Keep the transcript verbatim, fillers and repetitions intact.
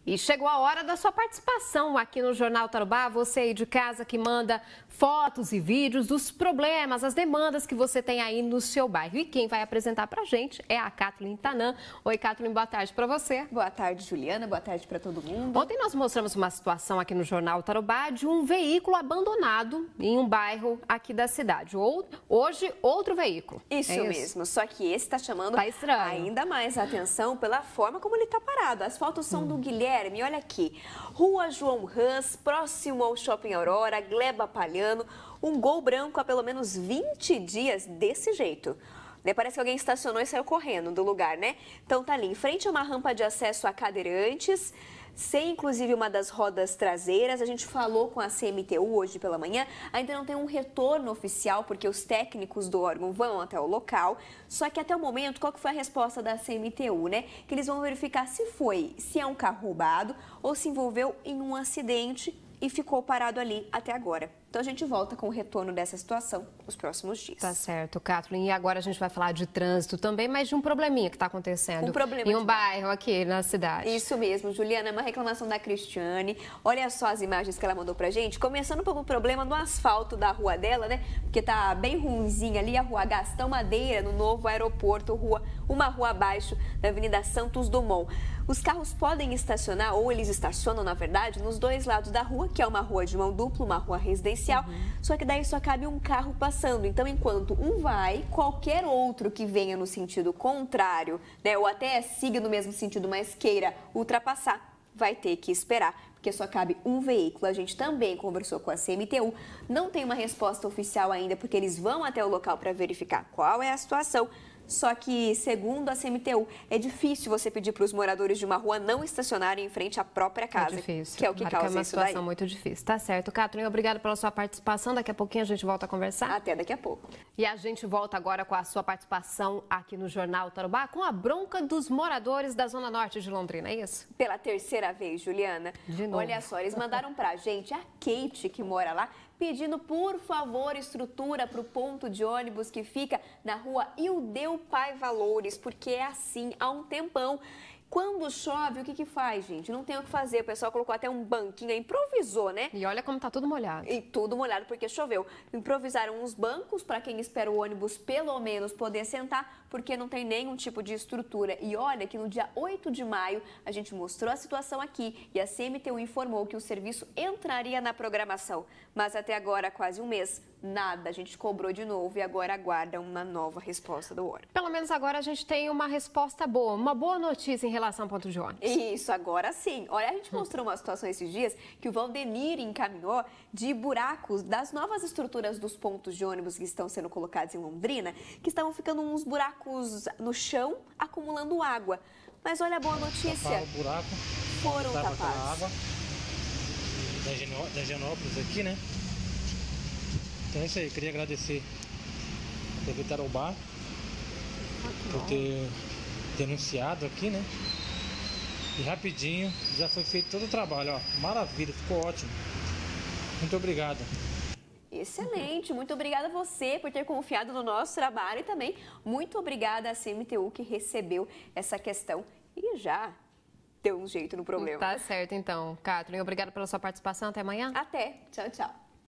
E chegou a hora da sua participação aqui no Jornal Tarobá. Você aí de casa que manda fotos e vídeos dos problemas, as demandas que você tem aí no seu bairro. E quem vai apresentar pra gente é a Kathleen Tanan. Oi, Kathleen, boa tarde pra você. Boa tarde, Juliana. Boa tarde pra todo mundo. Ontem nós mostramos uma situação aqui no Jornal Tarobá de um veículo abandonado em um bairro aqui da cidade. Hoje, outro veículo. Isso, é isso mesmo. Só que esse tá chamando tá estranho. ainda mais a atenção pela forma como ele tá parado. As fotos são hum. do Guilherme. Olha aqui, Rua João Rãs, próximo ao Shopping Aurora, Gleba Palhano, um Gol branco há pelo menos vinte dias desse jeito. Parece que alguém estacionou e saiu correndo do lugar, né? Então tá ali, em frente a uma rampa de acesso a cadeirantes, sem inclusive uma das rodas traseiras. A gente falou com a C M T U hoje pela manhã, ainda não tem um retorno oficial, porque os técnicos do órgão vão até o local. Só que até o momento, qual que foi a resposta da C M T U, né? Que eles vão verificar se foi, se é um carro roubado ou se envolveu em um acidente e ficou parado ali até agora. Então a gente volta com o retorno dessa situação nos próximos dias. Tá certo, Kathleen. E agora a gente vai falar de trânsito também, mas de um probleminha que está acontecendo um problema em um bairro aqui na cidade. Isso mesmo, Juliana, é uma reclamação da Cristiane. Olha só as imagens que ela mandou pra gente, começando pelo problema no asfalto da rua dela, né? Porque tá bem ruimzinha ali a rua Gastão Madeira, no novo aeroporto, rua, uma rua abaixo da Avenida Santos Dumont. Os carros podem estacionar, ou eles estacionam, na verdade, nos dois lados da rua, que é uma rua de mão dupla, uma rua residencial. Uhum. Só que daí só cabe um carro passando. Então, enquanto um vai, qualquer outro que venha no sentido contrário, né, ou até siga no mesmo sentido, mas queira ultrapassar, vai ter que esperar, porque só cabe um veículo. A gente também conversou com a C M T U, não tem uma resposta oficial ainda, porque eles vão até o local para verificar qual é a situação. Só que, segundo a C M T U, é difícil você pedir para os moradores de uma rua não estacionarem em frente à própria casa. É difícil. Que é o que claro causa que é uma isso situação daí. muito difícil. Tá certo. Kathleen, obrigada pela sua participação. Daqui a pouquinho a gente volta a conversar. Até daqui a pouco. E a gente volta agora com a sua participação aqui no Jornal Tarobá, com a bronca dos moradores da Zona Norte de Londrina, é isso? Pela terceira vez, Juliana. De novo. Olha só, eles mandaram pra gente, a Kate, que mora lá, pedindo, por favor, estrutura para o ponto de ônibus que fica na rua Ildeu Pai Valores, porque é assim há um tempão. Quando chove, o que que faz, gente? Não tem o que fazer. O pessoal colocou até um banquinho, improvisou, né? E olha como tá tudo molhado. E tudo molhado porque choveu. Improvisaram uns bancos para quem espera o ônibus pelo menos poder sentar, porque não tem nenhum tipo de estrutura. E olha que no dia oito de maio a gente mostrou a situação aqui e a C M T U informou que o serviço entraria na programação. Mas até agora, quase um mês, nada. A gente cobrou de novo e agora aguarda uma nova resposta do órgão. Pelo menos agora a gente tem uma resposta boa, uma boa notícia em relação ao ponto de ônibus. Isso, agora sim. Olha, a gente mostrou uma situação esses dias que o Valdemir encaminhou de buracos das novas estruturas dos pontos de ônibus que estão sendo colocados em Londrina, que estavam ficando uns buracos no chão, acumulando água. Mas olha a boa notícia. Taparam o buraco, foram tapados. Água da, Genó da Genópolis aqui, né? Então é isso aí, queria agradecer a T V Tarobá por ter denunciado aqui, né? E rapidinho já foi feito todo o trabalho, ó. Maravilha, ficou ótimo. Muito obrigado. Excelente, muito obrigada a você por ter confiado no nosso trabalho e também muito obrigada à C M T U que recebeu essa questão e já deu um jeito no problema. Tá certo então, Kathleen. Obrigada pela sua participação. Até amanhã. Até. Tchau, tchau.